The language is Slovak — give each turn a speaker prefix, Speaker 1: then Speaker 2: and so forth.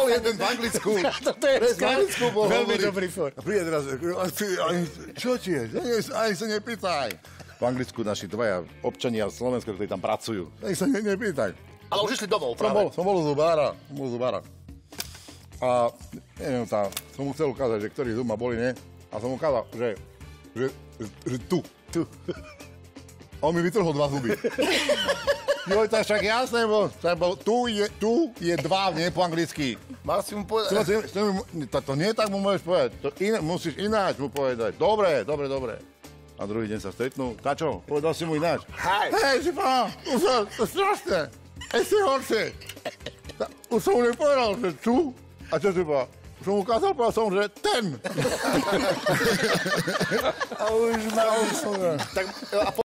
Speaker 1: bol jeden v Anglicku.
Speaker 2: Toto je
Speaker 1: v Anglicku bol
Speaker 2: veľmi
Speaker 1: hovoriť.
Speaker 2: dobrý for.
Speaker 1: A príde teraz, čo ti je? Ani sa nepýtaj. V Anglicku naši dvaja občania Slovenska, ktorí tam pracujú. Ani sa nepýtaj.
Speaker 3: Ale už išli domov práve.
Speaker 1: Som bol u zubára. A neviem, som mu chcel ukázať, že ktorý zub ma boli, nie? A som mu ukázal, že tu. A on mi vytrhol 2 zuby. Jo, to však jasné, bo tu je 2, nie po anglicky.
Speaker 3: Mal si mu povedať.
Speaker 1: To nie tak mu môžeš povedať. Musíš ináč mu povedať. Dobre. A druhý deň sa stretnú. Tačo, povedal si mu ináč. Hej, si pán, to je strašné. Ešte horšie. Už som mu nepovedal, že tu. A čo si povedal? Som mu ukázal, povedal som, že ten. A už ma...
Speaker 3: Tak, a